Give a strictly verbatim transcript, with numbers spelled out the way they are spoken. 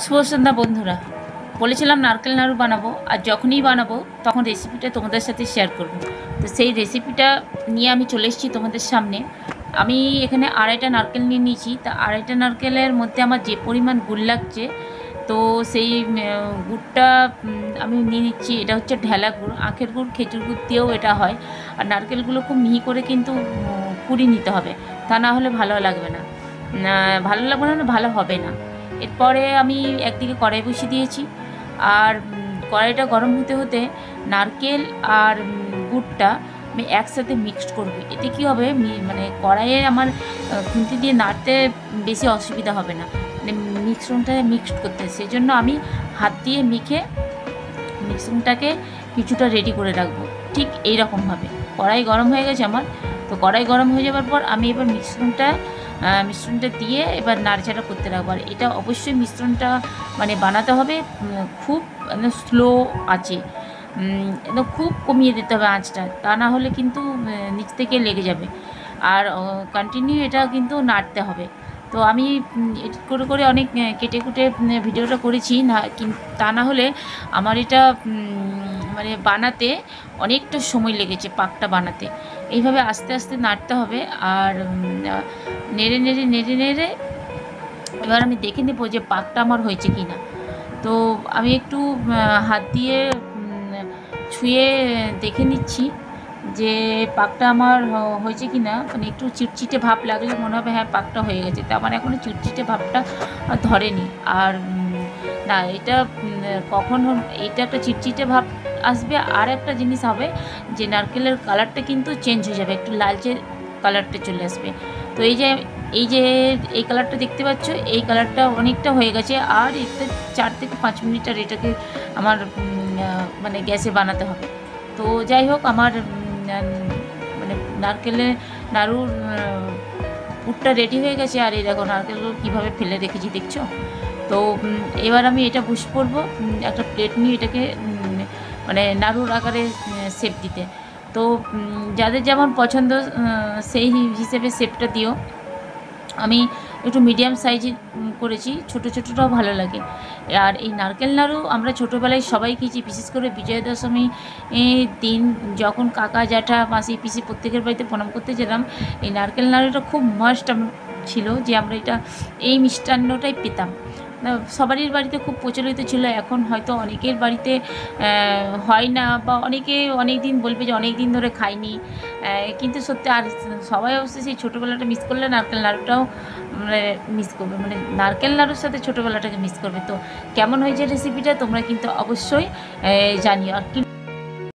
শুভ সন্ধ্যা বন্ধুরা। বলেছিলাম নারকেল নাড়ু বানাবো, আর যখনই বানাবো তখন রেসিপিটা তোমাদের সাথে শেয়ার করব। তো সেই রেসিপিটা নিয়ে আমি চলে এসেছি তোমাদের সামনে। আমি এখানে আড়াইটা নারকেল নিয়ে নিয়েছি। তা আড়াইটা নারকেলের মধ্যে আমার যে পরিমাণ গুড় লাগছে, তো সেই গুড়টা আমি নিয়ে নিচ্ছি। এটা হচ্ছে ঢেলা গুড়, আখের গুড়, খেজুর গুড় দিয়েও এটা হয়। আর নারকেলগুলো খুব মিহি করে কিন্তু কুড়িয়ে নিতে হবে, তা না হলে ভালো লাগবে না, ভালো লাগবে না, ভালো হবে না। এরপরে আমি একদিকে কড়াই বসিয়ে দিয়েছি, আর কড়াইটা গরম হতে হতে নারকেল আর গুড়টা আমি একসাথে মিক্সড করব। এতে কী হবে, মানে কড়াইয়ে আমার খুন্তি দিয়ে নাড়তে বেশি অসুবিধা হবে না, মানে মিশ্রণটা মিক্সড করতে। সেই জন্য আমি হাত দিয়ে মেখে মিশ্রণটাকে কিছুটা রেডি করে রাখবো। ঠিক এই রকমভাবে কড়াই গরম হয়ে গেছে আমার। তো কড়াই গরম হয়ে যাওয়ার পর আমি এবার মিশ্রণটা মিশ্রণটা দিয়ে এবার নাড়াচাড়া করতে রাখবো। আর এটা অবশ্যই মিশ্রণটা মানে বানাতে হবে খুব মানে স্লো আঁচে, একদম খুব কমিয়ে দিতে হবে আঁচটা, তা না হলে কিন্তু নিচ থেকে লেগে যাবে। আর কন্টিনিউ এটা কিন্তু নাড়তে হবে। তো আমি এডিট করে করে অনেক কেটে কুটে ভিডিওটা করেছি না, তা না হলে আমার এটা মানে বানাতে অনেকটা সময় লেগেছে, পাকটা বানাতে। এইভাবে আস্তে আস্তে নাড়তে হবে, আর নেড়ে নেড়ে নেড়ে নেড়ে এবার আমি দেখে নেব যে পাকটা আমার হয়েছে কি না। তো আমি একটু হাত দিয়ে ছুঁয়ে দেখে নিচ্ছি যে পাকটা আমার হয়েছে কি না। মানে একটু চিটচিটে ভাব লাগলে মনে হবে হ্যাঁ পাকটা হয়ে গেছে। তা আমার এখনও চিটচিটে ভাবটা ধরেনি। আর না, এটা কখন এটা একটা চিটচিটে ভাব আসবে, আর একটা জিনিস হবে যে নারকেলের কালারটা কিন্তু চেঞ্জ হয়ে যাবে, একটু লালচে কালারটা চলে আসবে। তো এই যে এই যে এই কালারটা দেখতে পাচ্ছ, এই কালারটা অনেকটা হয়ে গেছে। আর এটা চার থেকে পাঁচ মিনিট আর এটাকে আমার মানে গ্যাসে বানাতে হবে। তো যাই হোক, আমার মানে নারকেলের নাড়ুর পুরটা রেডি হয়ে গেছে। আর এই দেখো নারকেলগুলো কীভাবে ফেলে রেখেছি দেখছো। তো এবার আমি এটা বসে পড়বো একটা প্লেট নিয়ে এটাকে মানে নাড়ুর আকারে শেপ দিতে। তো যাদের যেমন পছন্দ সেই হিসেবে শেপটা দিও। আমি একটু মিডিয়াম সাইজে করেছি, ছোটো ছোটোটাও ভালো লাগে। আর এই নারকেল নাড়ু আমরা ছোটোবেলায় সবাই খেয়েছি, বিশেষ করে বিজয়া দশমী দিন যখন কাকা জ্যাঠা মাসি পিসি প্রত্যেকের বাড়িতে প্রণাম করতে যেতাম, এই নারকেল নাড়ুটা খুব মাস্ট ছিল যে আমরা এটা এই মিষ্টান্নটাই পেতাম। সবারই বাড়িতে খুব প্রচলিত ছিল। এখন হয়তো অনেকের বাড়িতে হয় না, বা অনেকে অনেক দিন বলবে যে অনেক দিন ধরে খাইনি, কিন্তু সত্যি আর সবাই অবশ্যই সেই ছোটোবেলাটা মিস করলে নারকেল নাড়ুটাও মানে মিস করবে, মানে নারকেল নাড়ুর সাথে ছোটোবেলাটাকে মিস করবে। তো কেমন হয়েছে রেসিপিটা তোমরা কিন্তু অবশ্যই জানিও। আর কি